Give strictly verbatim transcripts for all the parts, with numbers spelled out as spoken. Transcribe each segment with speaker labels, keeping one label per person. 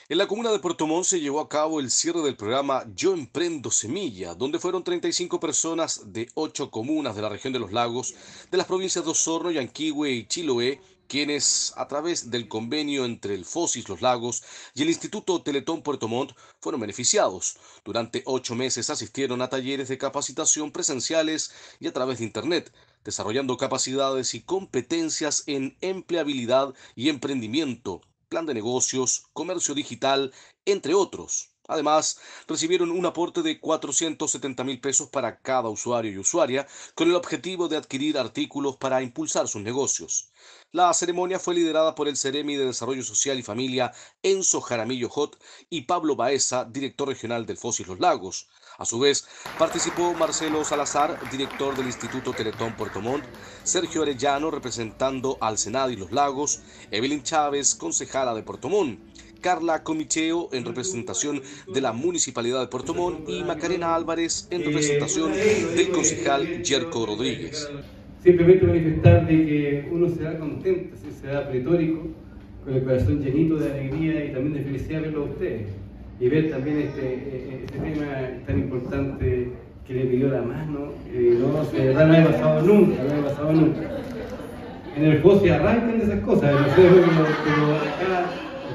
Speaker 1: En la comuna de Puerto Montt se llevó a cabo el cierre del programa Yo Emprendo Semilla, donde fueron treinta y cinco personas de ocho comunas de la región de los lagos, de las provincias de Osorno, Yanquihue y Chiloé, quienes, a través del convenio entre el FOSIS Los Lagos y el Instituto Teletón Puerto Montt, fueron beneficiados. Durante ocho meses asistieron a talleres de capacitación presenciales y a través de Internet, desarrollando capacidades y competencias en empleabilidad y emprendimiento, plan de negocios, comercio digital, entre otros. Además, recibieron un aporte de cuatrocientos setenta mil pesos para cada usuario y usuaria, con el objetivo de adquirir artículos para impulsar sus negocios. La ceremonia fue liderada por el Ceremi de Desarrollo Social y Familia, Enzo Jaramillo Jot, y Pablo Baeza, director regional del FOSIS Los Lagos. A su vez, participó Marcelo Salazar, director del Instituto Teletón Puerto Montt, Sergio Arellano, representando al Senado y Los Lagos, Evelyn Chávez, concejala de Puerto Montt, Carla Comicheo en representación de la Municipalidad de Puerto Montt y Macarena Álvarez en
Speaker 2: Eh,
Speaker 1: representación
Speaker 2: una vez lo
Speaker 1: del
Speaker 2: digo, eh,
Speaker 1: concejal
Speaker 2: también
Speaker 1: Yerko
Speaker 2: como
Speaker 1: Rodríguez.
Speaker 2: concejal, simplemente manifestar de que uno se da contento, ¿sí? Se da pletórico, con el corazón llenito de alegría y también de felicidad verlo a ustedes. Y ver también este, eh, este tema tan importante que le pidió la mano, eh, no, de verdad no había pasado nunca, no había pasado nunca. En el juego se arrancan de esas cosas, no sé, pero, pero acá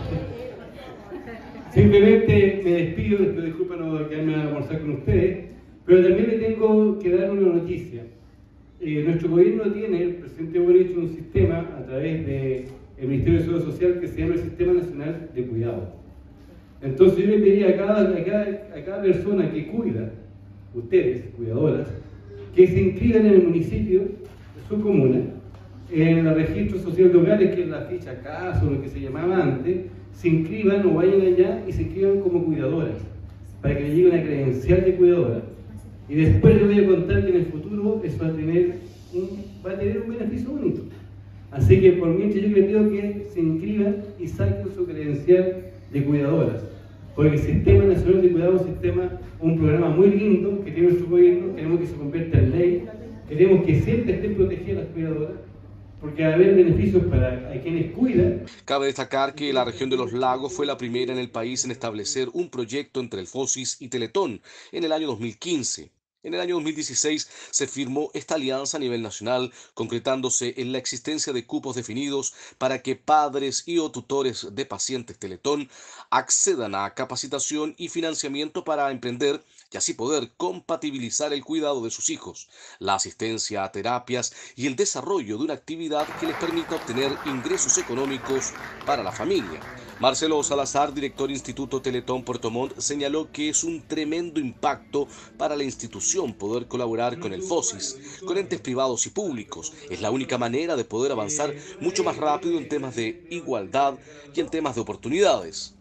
Speaker 2: simplemente me despido, después disculpa no quedarme a almorzar con ustedes, pero también le tengo que dar una noticia. Eh, nuestro gobierno tiene, el presidente Boric, un sistema a través del Ministerio de Seguridad Social que se llama el Sistema Nacional de Cuidado. Entonces yo le pediría a cada, a cada, a cada persona que cuida, ustedes, cuidadoras, que se inscriban en el municipio, de su comuna, en el registro social de hogares, que es la ficha caso, lo que se llamaba antes, se inscriban o vayan allá y se inscriban como cuidadoras, para que les llegue una credencial de cuidadora. Y después les voy a contar que en el futuro eso va a tener un, va a tener un beneficio único. Así que por mientras yo les pido que se inscriban y saquen su credencial de cuidadoras. Porque el Sistema Nacional de Cuidado es un sistema, un programa muy lindo que tiene nuestro gobierno, queremos que se convierta en ley, queremos que siempre estén protegidas las cuidadoras, porque va a haber beneficios para a quienes cuidan.
Speaker 1: Cabe destacar que la región de los lagos fue la primera en el país en establecer un proyecto entre el FOSIS y Teletón en el año dos mil quince. En el año dos mil dieciséis se firmó esta alianza a nivel nacional, concretándose en la existencia de cupos definidos para que padres y o tutores de pacientes Teletón accedan a capacitación y financiamiento para emprender y así poder compatibilizar el cuidado de sus hijos, la asistencia a terapias y el desarrollo de una actividad que les permita obtener ingresos económicos para la familia. Marcelo Salazar, director Instituto Teletón Puerto Montt, señaló que es un tremendo impacto para la institución poder colaborar con el FOSIS, con entes privados y públicos. Es la única manera de poder avanzar mucho más rápido en temas de igualdad y en temas de oportunidades.